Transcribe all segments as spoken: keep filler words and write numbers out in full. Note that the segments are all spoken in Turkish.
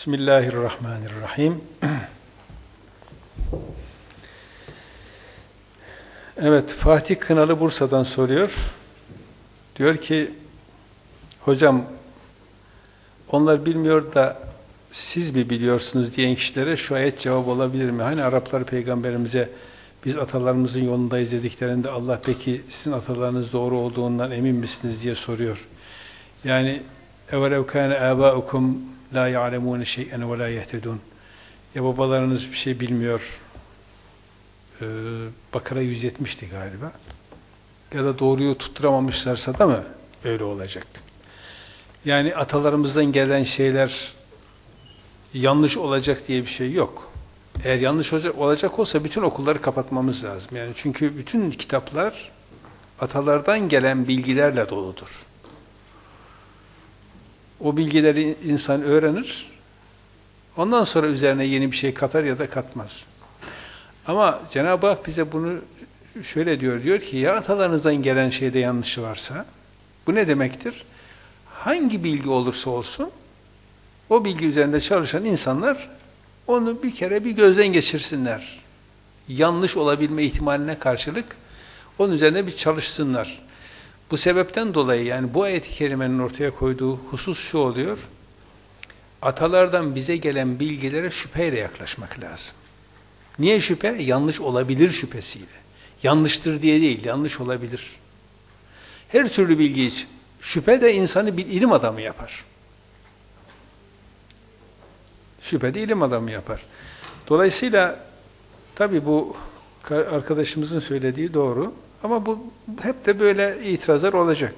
Bismillahirrahmanirrahim. Evet, Fatih Kınalı Bursa'dan soruyor. Diyor ki, hocam onlar bilmiyor da siz mi biliyorsunuz diyen kişilere şu ayet cevap olabilir mi? Hani Araplar peygamberimize biz atalarımızın yolundayız dediklerinde Allah peki sizin atalarınız doğru olduğundan emin misiniz diye soruyor. Yani evvelev kâne âbâukum la ya'lemûne şey'en ve la yehtedûn. Ya babalarınız bir şey bilmiyor. Ee, Bakara yüz yetmişti galiba. Ya da doğruyu tutturamamışlarsa da mı öyle olacak? Yani atalarımızdan gelen şeyler yanlış olacak diye bir şey yok. Eğer yanlış olacak, olacak olsa bütün okulları kapatmamız lazım. Yani çünkü bütün kitaplar atalardan gelen bilgilerle doludur. O bilgileri insan öğrenir, ondan sonra üzerine yeni bir şey katar ya da katmaz. Ama Cenab-ı Hak bize bunu şöyle diyor, diyor ki ya atalarınızdan gelen şeyde yanlışı varsa, bu ne demektir? Hangi bilgi olursa olsun, o bilgi üzerinde çalışan insanlar onu bir kere bir gözden geçirsinler. Yanlış olabilme ihtimaline karşılık onun üzerine bir çalışsınlar. Bu sebepten dolayı yani bu ayet-i kerimenin ortaya koyduğu husus şu oluyor. Atalardan bize gelen bilgilere şüpheyle yaklaşmak lazım. Niye şüphe? Yanlış olabilir şüphesiyle. Yanlıştır diye değil, yanlış olabilir. Her türlü bilgi için. Şüphe de insanı bir ilim adamı yapar. Şüphe de ilim adamı yapar. Dolayısıyla tabii bu arkadaşımızın söylediği doğru. Ama bu hep de böyle itirazlar olacak.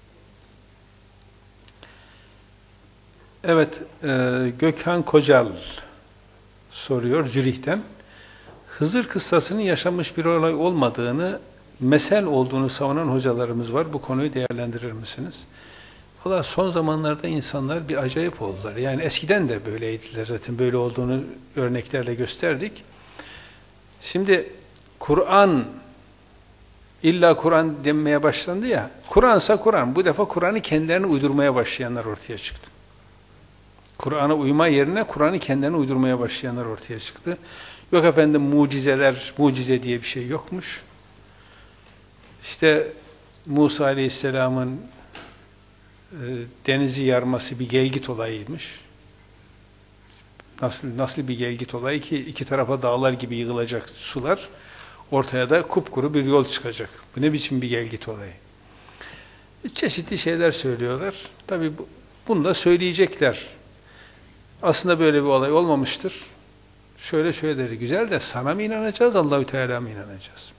Evet, e, Gökhan Kocal soruyor Zürih'ten. Hızır kıssasının yaşanmış bir olay olmadığını, mesel olduğunu savunan hocalarımız var. Bu konuyu değerlendirir misiniz? Valla son zamanlarda insanlar bir acayip oldular. Yani eskiden de böyleydiler zaten. Böyle olduğunu örneklerle gösterdik. Şimdi Kur'an İlla Kur'an denmeye başlandı ya, Kur'ansa Kur'an. Bu defa Kur'an'ı kendilerine uydurmaya başlayanlar ortaya çıktı. Kur'an'a uyma yerine Kur'an'ı kendilerine uydurmaya başlayanlar ortaya çıktı. Yok efendim mucizeler, mucize diye bir şey yokmuş. İşte Musa Aleyhisselam'ın e, denizi yarması bir gelgit olayıymış. Nasıl, nasıl bir gelgit olayı ki iki tarafa dağlar gibi yığılacak sular. Ortaya da kupkuru bir yol çıkacak. Bu ne biçim bir gelgit olayı? Çeşitli şeyler söylüyorlar. Tabii bu, bunu da söyleyecekler. Aslında böyle bir olay olmamıştır. Şöyle şöyle dedi. Güzel de sana mı inanacağız, Allahü Teala mı inanacağız?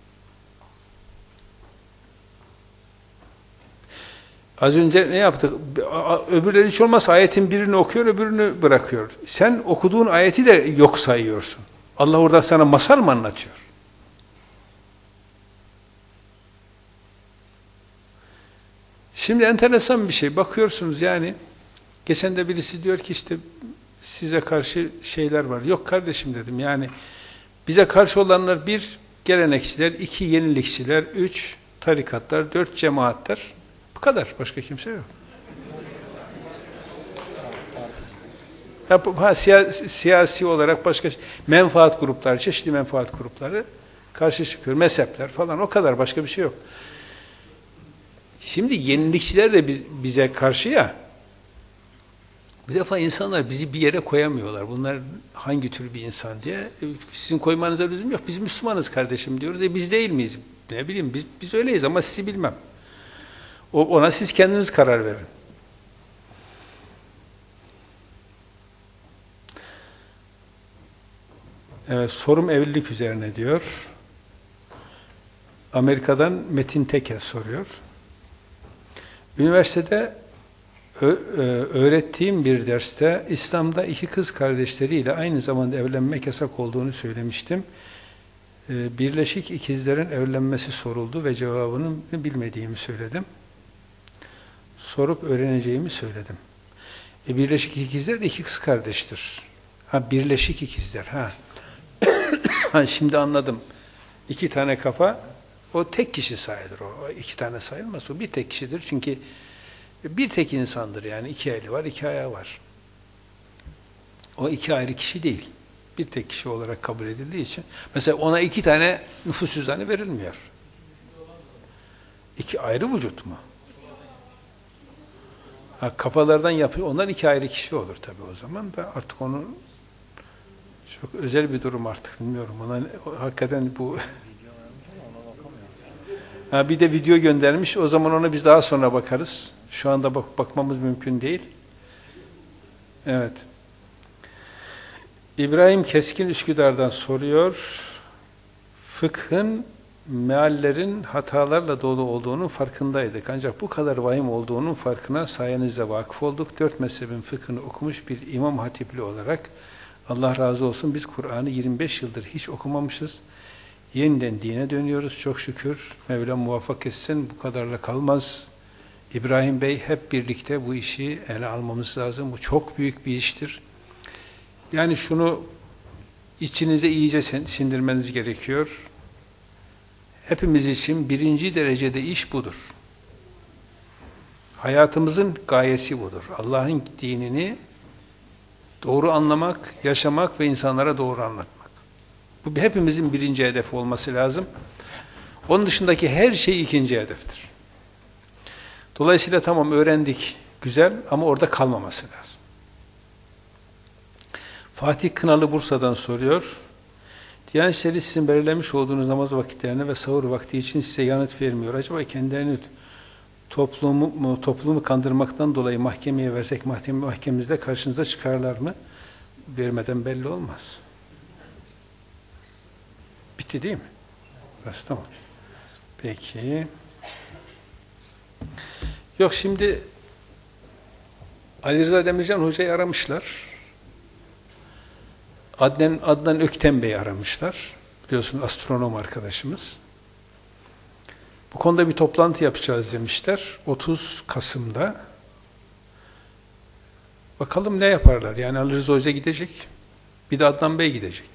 Az önce ne yaptık? Öbürleri hiç olmazsa ayetin birini okuyor, öbürünü bırakıyor. Sen okuduğun ayeti de yok sayıyorsun. Allah orada sana masal mı anlatıyor? Şimdi enteresan bir şey. Bakıyorsunuz yani, geçen de birisi diyor ki işte size karşı şeyler var. Yok kardeşim dedim yani, bize karşı olanlar bir, gelenekçiler, iki, yenilikçiler, üç, tarikatlar, dört, cemaatler. Bu kadar. Başka kimse yok. Ha, siyasi, siyasi olarak başka menfaat grupları, çeşitli menfaat grupları karşı çıkıyor. Mezhepler falan, o kadar. Başka bir şey yok. Şimdi yenilikçiler de bize karşı ya, bir defa insanlar bizi bir yere koyamıyorlar. Bunlar hangi tür bir insan diye. Sizin koymanıza lüzum yok. Biz Müslümanız kardeşim diyoruz. E biz değil miyiz? Ne bileyim biz, biz öyleyiz ama sizi bilmem. O, ona siz kendiniz karar verin. Evet, sorum evlilik üzerine diyor. Amerika'dan Metin Teke soruyor. Üniversitede öğrettiğim bir derste İslam'da iki kız kardeşleriyle aynı zamanda evlenmek yasak olduğunu söylemiştim. Birleşik ikizlerin evlenmesi soruldu ve cevabını bilmediğimi söyledim. Sorup öğreneceğimi söyledim. E, birleşik ikizler de iki kız kardeştir. Ha, birleşik ikizler. Ha. Ha, şimdi anladım. İki tane kafa, o tek kişi sayılır o. İki tane sayılmaz. O bir tek kişidir. Çünkü bir tek insandır yani. İki eli var, iki ayağı var. O iki ayrı kişi değil. Bir tek kişi olarak kabul edildiği için. Mesela ona iki tane nüfus cüzdanı verilmiyor. İki ayrı vücut mu? Ha, kafalardan yapıyor. Onlar iki ayrı kişi olur tabii o zaman da artık onu çok özel bir durum artık bilmiyorum. Ona hakikaten bu ha, bir de video göndermiş. O zaman ona biz daha sonra bakarız. Şu anda bak bakmamız mümkün değil. Evet. İbrahim Keskin Üsküdar'dan soruyor. Fıkhın meallerin hatalarla dolu olduğunun farkındaydık. Ancak bu kadar vahim olduğunun farkına sayenizde vakıf olduk. Dört mezhebin fıkhını okumuş bir imam hatipli olarak Allah razı olsun biz Kur'an'ı yirmi beş yıldır hiç okumamışız. Yeniden dine dönüyoruz çok şükür. Mevla muvaffak etsin. Bu kadarla kalmaz. İbrahim Bey hep birlikte bu işi ele almamız lazım. Bu çok büyük bir iştir. Yani şunu içinize iyice sindirmeniz gerekiyor. Hepimiz için birinci derecede iş budur. Hayatımızın gayesi budur. Allah'ın dinini doğru anlamak, yaşamak ve insanlara doğru anlatmak. Bu hepimizin birinci hedefi olması lazım. Onun dışındaki her şey ikinci hedeftir. Dolayısıyla tamam öğrendik, güzel ama orada kalmaması lazım. Fatih Kınalı Bursa'dan soruyor. Diyanet İşleri sizin belirlemiş olduğunuz namaz vakitlerine ve sahur vakti için size yanıt vermiyor. Acaba kendilerini toplumu, toplumu kandırmaktan dolayı mahkemeye versek mahkeme, mahkememizde karşınıza çıkarlar mı? Vermeden belli olmaz. Bitti değil mi? Burası tamam. Peki. Yok şimdi Ali Rıza Demircan Hoca'yı aramışlar. Adnan, Adnan Ökten Bey'i aramışlar. Biliyorsunuz astronom arkadaşımız. Bu konuda bir toplantı yapacağız demişler. otuz Kasım'da. Bakalım ne yaparlar. Yani Ali Rıza Hoca gidecek. Bir de Adnan Bey gidecek.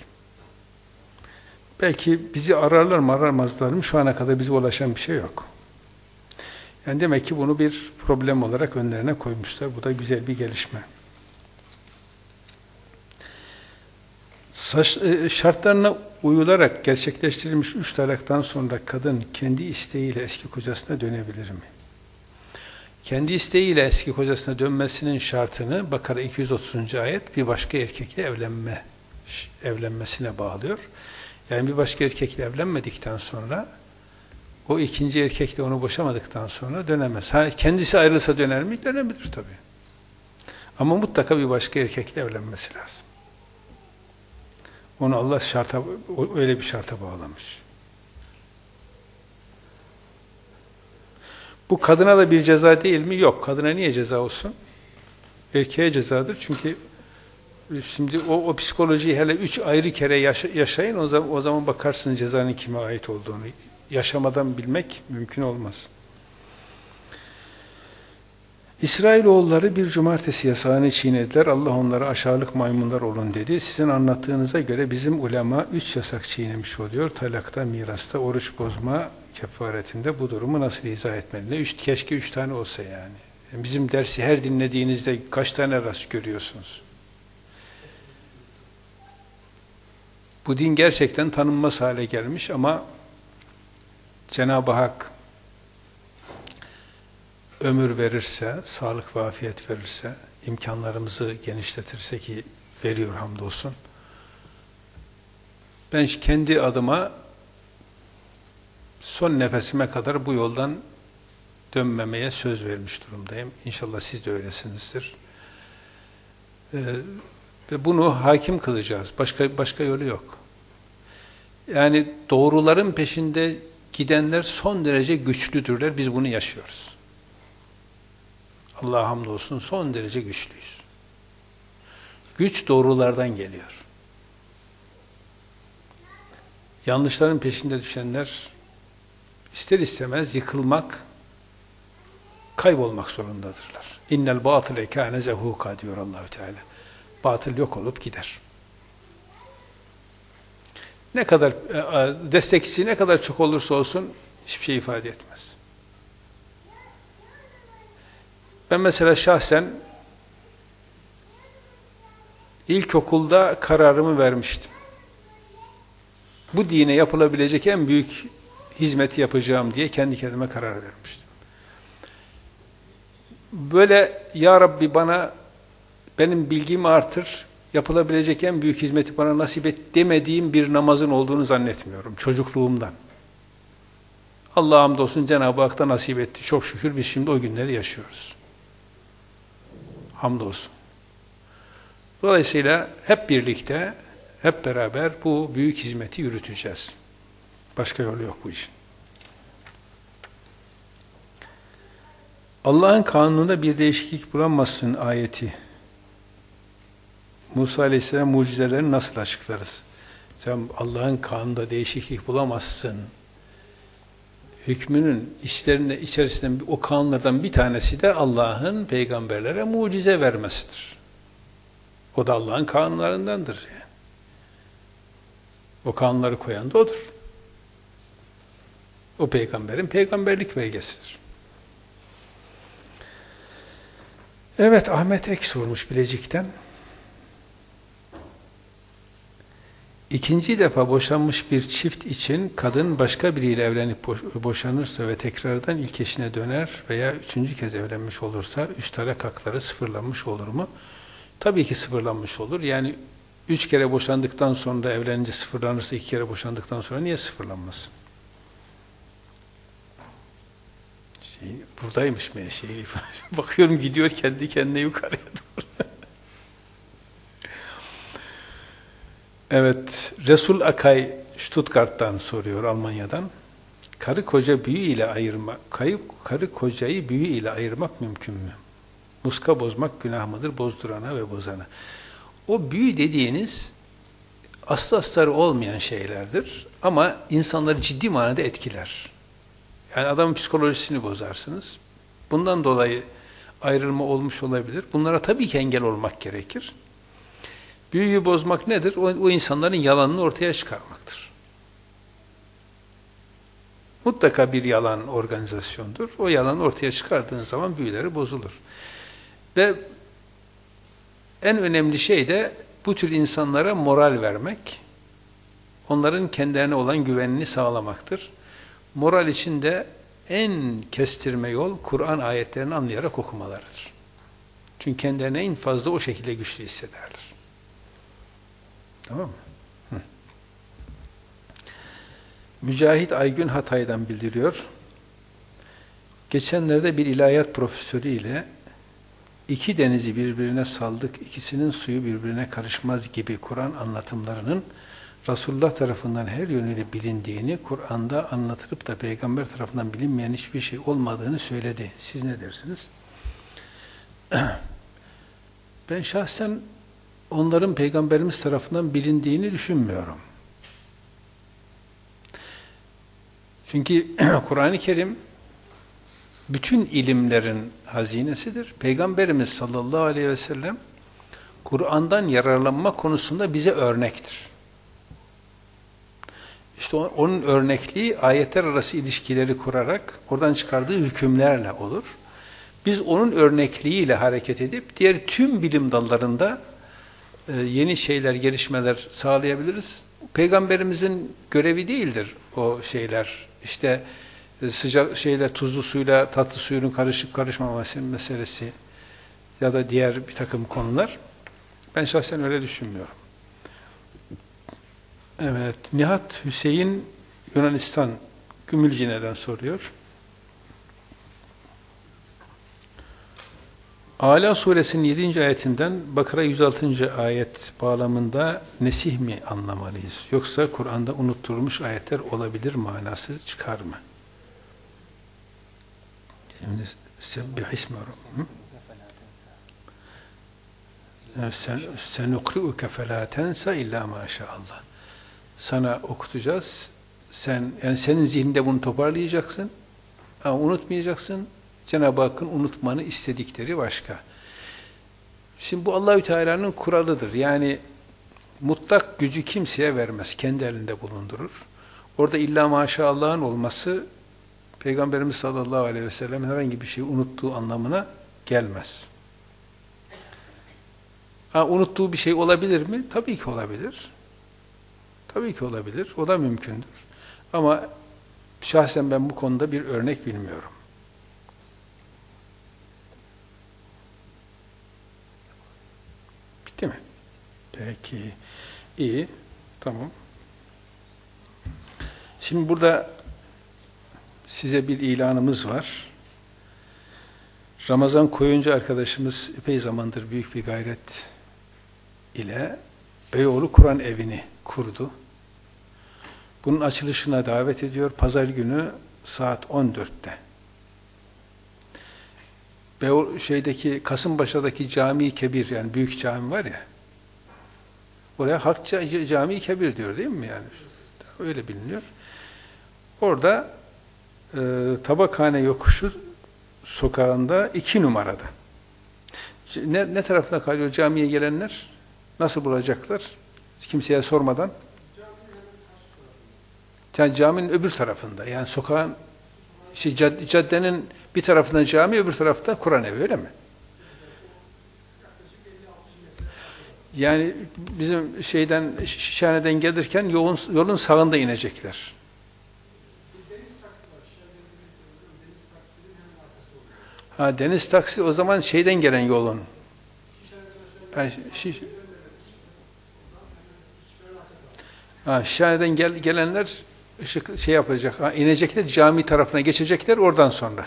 Belki bizi ararlar mı aramazlar mı? Şu ana kadar bize ulaşan bir şey yok. Yani demek ki bunu bir problem olarak önlerine koymuşlar. Bu da güzel bir gelişme. Saç, şartlarına uyularak gerçekleştirilmiş üç talaktan sonra kadın kendi isteğiyle eski kocasına dönebilir mi? Kendi isteğiyle eski kocasına dönmesinin şartını Bakara iki yüz otuzuncu ayet bir başka erkekle evlenme evlenmesine bağlıyor. Yani bir başka erkekle evlenmedikten sonra o ikinci erkekle onu boşamadıktan sonra dönemez. Ha, kendisi ayrılsa döner mi? Dönebilir tabii. Ama mutlaka bir başka erkekle evlenmesi lazım. Onu Allah şarta, öyle bir şarta bağlamış. Bu kadına da bir ceza değil mi? Yok. Kadına niye ceza olsun? Erkeğe cezadır. Çünkü şimdi o, o psikolojiyi hele üç ayrı kere yaşa, yaşayın, o zaman, o zaman bakarsın cezanın kime ait olduğunu. Yaşamadan bilmek mümkün olmaz. İsrailoğulları bir cumartesi yasağını çiğnediler. Allah onlara aşağılık maymunlar olun dedi. Sizin anlattığınıza göre bizim ulema üç yasak çiğnemiş oluyor. Talakta, mirasta, oruç bozma kefaretinde bu durumu nasıl izah etmeli? Üç, keşke üç tane olsa yani. Bizim dersi her dinlediğinizde kaç tane rast görüyorsunuz? Bu din gerçekten tanınmaz hale gelmiş ama Cenab-ı Hak ömür verirse, sağlık ve afiyet verirse, imkanlarımızı genişletirse ki veriyor hamdolsun. Ben kendi adıma son nefesime kadar bu yoldan dönmemeye söz vermiş durumdayım. İnşallah siz de öylesinizdir. Ee, ve bunu hakim kılacağız. Başka başka yolu yok. Yani doğruların peşinde gidenler son derece güçlüdürler. Biz bunu yaşıyoruz. Allah'a hamdolsun son derece güçlüyüz. Güç doğrulardan geliyor. Yanlışların peşinde düşenler ister istemez yıkılmak, kaybolmak zorundadırlar. İnnel batile kâne zehuka diyor Allahü Teala. Batıl yok olup gider. Ne kadar destekçisi ne kadar çok olursa olsun hiçbir şey ifade etmez. Ben mesela şahsen İlkokulda kararımı vermiştim. Bu dine yapılabilecek en büyük hizmeti yapacağım diye kendi kendime karar vermiştim. Böyle ya Rabbi bana benim bilgimi artır, yapılabilecek en büyük hizmeti bana nasip et demediğim bir namazın olduğunu zannetmiyorum çocukluğumdan. Allah'a hamdolsun Cenab-ı Hak da nasip etti. Çok şükür biz şimdi o günleri yaşıyoruz. Hamdolsun. Dolayısıyla hep birlikte, hep beraber bu büyük hizmeti yürüteceğiz. Başka yolu yok bu işin. Allah'ın kanununda bir değişiklik bulamazsın ayeti. Musa Aleyhisselam mucizelerini nasıl açıklarız? Sen Allah'ın kanununda değişiklik bulamazsın. Hükmünün içlerinde, içerisinde o kanunlardan bir tanesi de Allah'ın peygamberlere mucize vermesidir. O da Allah'ın kanunlarındandır yani. O kanunları koyan da odur. O peygamberin peygamberlik belgesidir. Evet, Ahmet Ek sormuş Bilecik'ten. İkinci defa boşanmış bir çift için kadın başka biriyle evlenip boşanırsa ve tekrardan ilk eşine döner veya üçüncü kez evlenmiş olursa üç talak hakları sıfırlanmış olur mu? Tabii ki sıfırlanmış olur. Yani üç kere boşandıktan sonra evlenince sıfırlanırsa iki kere boşandıktan sonra niye sıfırlanmasın? Şey, buradaymış mı şey? Bakıyorum gidiyor kendi kendine yukarıya doğru. Evet, Resul Akay Stuttgart'tan soruyor, Almanya'dan. Karı koca büyü ile ayırmak, kayıp karı kocayı büyü ile ayırmak mümkün mü? Muska bozmak günah mıdır? Bozdurana ve bozana. O büyü dediğiniz aslı astarı olmayan şeylerdir ama insanları ciddi manada etkiler. Yani adamın psikolojisini bozarsınız. Bundan dolayı ayrılma olmuş olabilir. Bunlara tabii ki engel olmak gerekir. Büyüyü bozmak nedir? O, o insanların yalanını ortaya çıkarmaktır. Mutlaka bir yalan organizasyondur. O yalanı ortaya çıkardığın zaman büyüleri bozulur. Ve en önemli şey de bu tür insanlara moral vermek, onların kendilerine olan güvenini sağlamaktır. Moral için de en kestirme yol Kur'an ayetlerini anlayarak okumalarıdır. Çünkü kendilerini en fazla o şekilde güçlü hissederler. Tamam mı? Hı. Mücahit Aygün Hatay'dan bildiriyor. Geçenlerde bir ilahiyat profesörü ile iki denizi birbirine saldık, ikisinin suyu birbirine karışmaz gibi Kur'an anlatımlarının Resulullah tarafından her yönüyle bilindiğini, Kur'an'da anlatılıp da Peygamber tarafından bilinmeyen hiçbir şey olmadığını söyledi. Siz ne dersiniz? Ben şahsen onların Peygamberimiz tarafından bilindiğini düşünmüyorum. Çünkü Kur'an-ı Kerim bütün ilimlerin hazinesidir. Peygamberimiz sallallahu aleyhi ve sellem Kur'an'dan yararlanma konusunda bize örnektir. İşte onun örnekliği ayetler arası ilişkileri kurarak oradan çıkardığı hükümlerle olur. Biz onun örnekliğiyle hareket edip diğer tüm bilim dallarında yeni şeyler, gelişmeler sağlayabiliriz. Peygamberimizin görevi değildir o şeyler. İşte sıcak şeyle, tuzlu suyla tatlı suyunun karışıp karışmaması meselesi ya da diğer bir takım konular. Ben şahsen öyle düşünmüyorum. Evet, Nihat Hüseyin Yunanistan Gümülcine'den soruyor. Ala suresinin yedinci ayetinden Bakara yüz altıncı ayet bağlamında nesih mi anlamalıyız? Yoksa Kur'an'da unutturulmuş ayetler olabilir manası çıkar mı? Şimdi sebbih ismi rabbim. Sen sen ukri'uke felâ tensa illâ maşallah. Sana okutacağız. Sen yani senin zihninde bunu toparlayacaksın. Ama unutmayacaksın. Cenab-ı Hakk'ın unutmanı istedikleri başka. Şimdi bu Allahü Teala'nın kuralıdır. Yani mutlak gücü kimseye vermez. Kendi elinde bulundurur. Orada illa maşallah'ın olması Peygamberimiz sallallahu aleyhi ve sellem herhangi bir şeyi unuttuğu anlamına gelmez. Ha, unuttuğu bir şey olabilir mi? Tabii ki olabilir. Tabii ki olabilir. O da mümkündür. Ama şahsen ben bu konuda bir örnek bilmiyorum. Bitti mi? Peki. İyi. Tamam. Şimdi burada size bir ilanımız var. Ramazan Koyuncu arkadaşımız epey zamandır büyük bir gayret ile Beyoğlu Kur'an Evi'ni kurdu. Bunun açılışına davet ediyor. Pazar günü saat on dörtte. Beyoğlu şeydeki Kasımpaşa'daki Cami-i Kebir, yani büyük cami var ya, oraya Halk Cami-i Kebir diyor değil mi yani? Öyle biliniyor. Orada e, Tabakhane Yokuşu sokağında iki numarada. Ne, ne tarafına kalıyor camiye gelenler? Nasıl bulacaklar? Kimseye sormadan. Yani caminin öbür tarafında. Yani sokağın, şey, caddenin bir tarafında cami, öbür tarafta Kur'an evi, öyle mi? Yani bizim şeyden, Şişhane'den gelirken yolun, yolun sağında inecekler. Ha, deniz taksi o zaman şeyden gelen yolun. Yani, şiş, ha, Şişhane'den gel, gelenler ışık şey yapacak, ha, inecekler, cami tarafına geçecekler oradan sonra.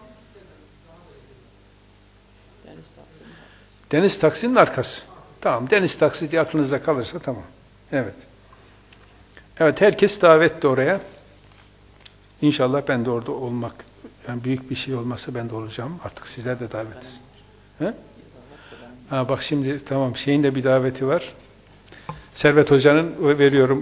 Deniz taksinin arkası. Tamam, deniz taksi diye aklınızda kalırsa tamam. Evet. Evet, herkes davetli oraya. İnşallah ben de orada olmak, yani büyük bir şey olmasa ben de olacağım. Artık sizler de davetlisiniz. He? Ha, bak şimdi tamam, şeyin de bir daveti var. Servet Hoca'nın veriyorum.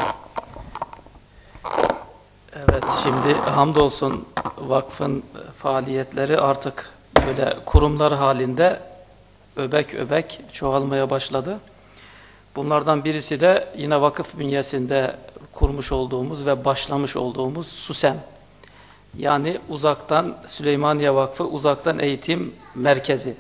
Evet, şimdi hamdolsun vakfın faaliyetleri artık böyle kurumlar halinde öbek öbek çoğalmaya başladı. Bunlardan birisi de yine vakıf bünyesinde kurmuş olduğumuz ve başlamış olduğumuz SUSEM. Yani uzaktan, Süleymaniye Vakfı Uzaktan Eğitim Merkezi.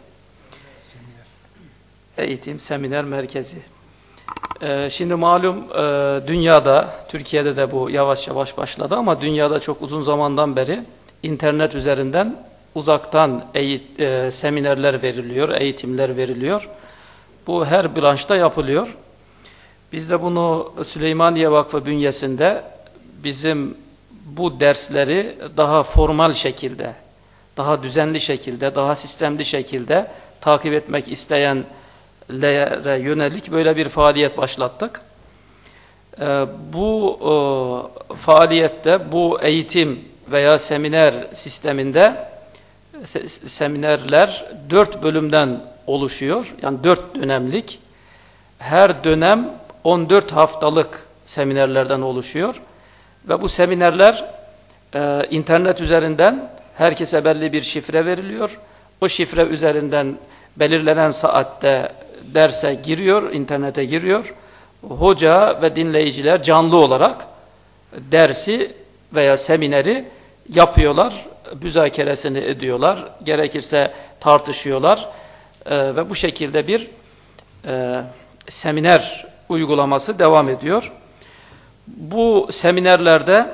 Eğitim Seminer Merkezi. Ee, şimdi malum e, dünyada, Türkiye'de de bu yavaş yavaş başladı ama dünyada çok uzun zamandan beri internet üzerinden uzaktan eğit, e, seminerler veriliyor, eğitimler veriliyor. Bu her branşta yapılıyor. Biz de bunu Süleymaniye Vakfı bünyesinde bizim bu dersleri daha formal şekilde, daha düzenli şekilde, daha sistemli şekilde takip etmek isteyenlere yönelik böyle bir faaliyet başlattık. Ee, bu e, faaliyette, bu eğitim veya seminer sisteminde se seminerler dört bölümden oluşuyor. Yani dört dönemlik. Her dönem on dört haftalık seminerlerden oluşuyor. Ve bu seminerler e, internet üzerinden herkese belli bir şifre veriliyor. O şifre üzerinden belirlenen saatte derse giriyor, internete giriyor. Hoca ve dinleyiciler canlı olarak dersi veya semineri yapıyorlar, müzakeresini ediyorlar, gerekirse tartışıyorlar e, ve bu şekilde bir e, seminer uygulaması devam ediyor. Bu seminerlerde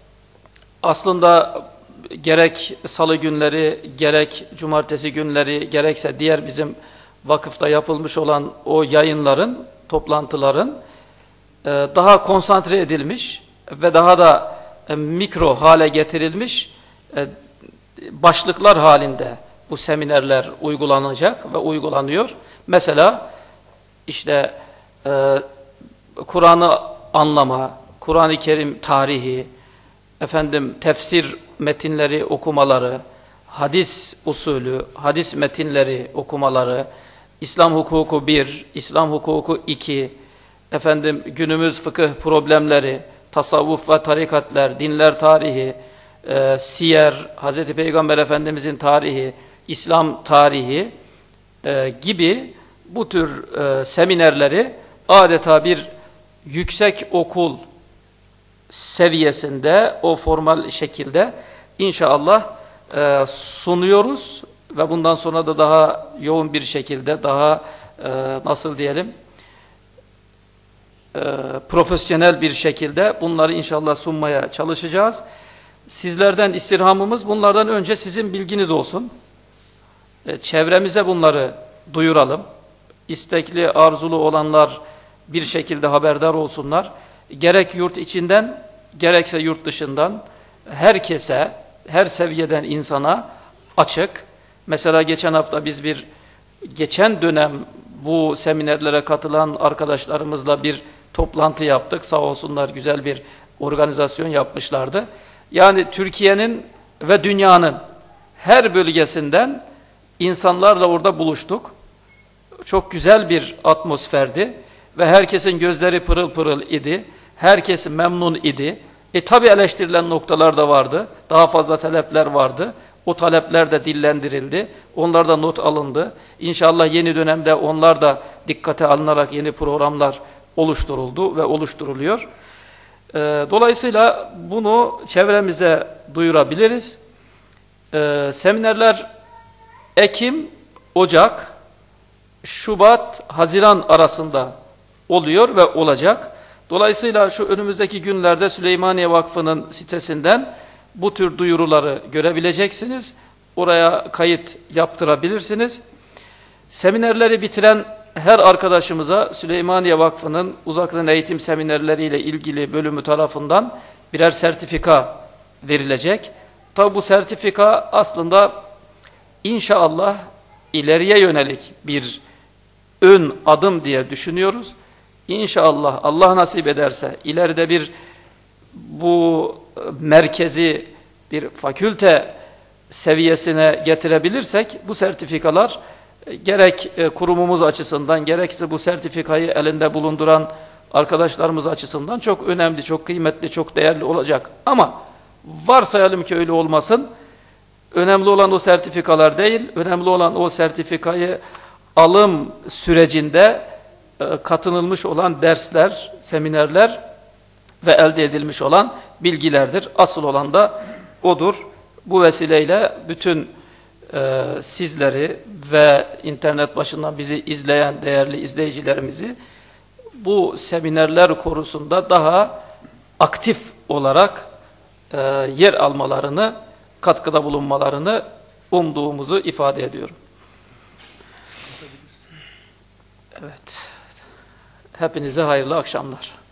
aslında gerek salı günleri, gerek cumartesi günleri, gerekse diğer bizim vakıfta yapılmış olan o yayınların, toplantıların e, daha konsantre edilmiş ve daha da e, mikro hale getirilmiş e, başlıklar halinde bu seminerler uygulanacak ve uygulanıyor. Mesela işte e, Kur'an'ı anlama, Kur'an-ı Kerim tarihi, efendim tefsir metinleri okumaları, hadis usulü, hadis metinleri okumaları, İslam hukuku bir, İslam hukuku iki, efendim günümüz fıkıh problemleri, tasavvuf ve tarikatlar, dinler tarihi, e, siyer, Hazreti Peygamber Efendimizin tarihi, İslam tarihi e, gibi bu tür e, seminerleri adeta bir yüksek okul seviyesinde, o formal şekilde inşallah e, sunuyoruz ve bundan sonra da daha yoğun bir şekilde, daha e, nasıl diyelim e, profesyonel bir şekilde bunları inşallah sunmaya çalışacağız. Sizlerden istirhamımız bunlardan önce sizin bilginiz olsun. E, çevremize bunları duyuralım. İstekli, arzulu olanlar bir şekilde haberdar olsunlar. Gerek yurt içinden, gerekse yurt dışından herkese, her seviyeden insana açık. Mesela geçen hafta biz bir, geçen dönem bu seminerlere katılan arkadaşlarımızla bir toplantı yaptık. Sağ olsunlar, güzel bir organizasyon yapmışlardı. Yani Türkiye'nin ve dünyanın her bölgesinden insanlarla orada buluştuk. Çok güzel bir atmosferdi ve herkesin gözleri pırıl pırıl idi. Herkes memnun idi. E tabi eleştirilen noktalar da vardı. Daha fazla talepler vardı. O talepler de dillendirildi. Onlar da not alındı. İnşallah yeni dönemde onlar da dikkate alınarak yeni programlar oluşturuldu ve oluşturuluyor. E, dolayısıyla bunu çevremize duyurabiliriz. E, seminerler Ekim, Ocak, Şubat, Haziran arasında oluyor ve olacak. Dolayısıyla şu önümüzdeki günlerde Süleymaniye Vakfı'nın sitesinden bu tür duyuruları görebileceksiniz. Oraya kayıt yaptırabilirsiniz. Seminerleri bitiren her arkadaşımıza Süleymaniye Vakfı'nın uzaktan eğitim seminerleriyle ilgili bölümü tarafından birer sertifika verilecek. Tabi bu sertifika aslında İnşallah ileriye yönelik bir ön adım diye düşünüyoruz. İnşallah Allah nasip ederse ileride bir bu merkezi bir fakülte seviyesine getirebilirsek bu sertifikalar gerek kurumumuz açısından gerekse bu sertifikayı elinde bulunduran arkadaşlarımız açısından çok önemli, çok kıymetli, çok değerli olacak. Ama varsayalım ki öyle olmasın. Önemli olan o sertifikalar değil, önemli olan o sertifikayı alım sürecinde e, katılılmış olan dersler, seminerler ve elde edilmiş olan bilgilerdir. Asıl olan da odur. Bu vesileyle bütün e, sizleri ve internet başından bizi izleyen değerli izleyicilerimizi bu seminerler konusunda daha aktif olarak e, yer almalarını, katkıda bulunmalarını umduğumuzu ifade ediyorum. Evet. Hepinize hayırlı akşamlar.